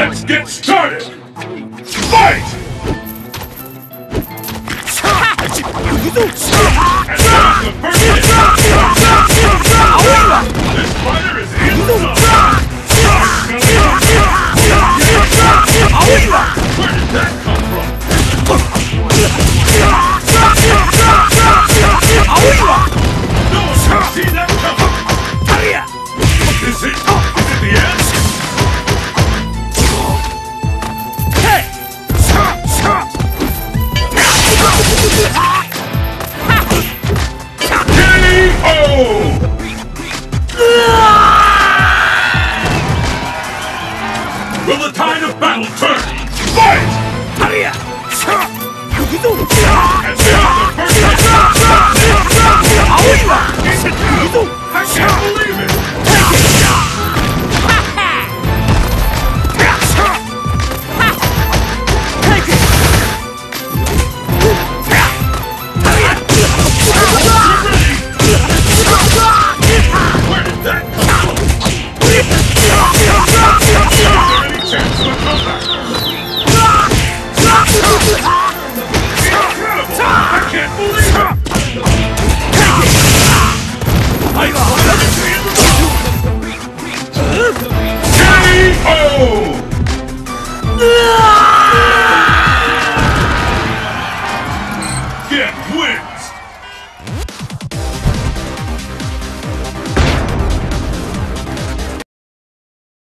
Let's get started! Fight! And there's the first hit! This fighter is in zone! Where did that come from? No one can see that coming! Is it the end? K.O. Will the tide of battle turn? Fight! And there's the first hit!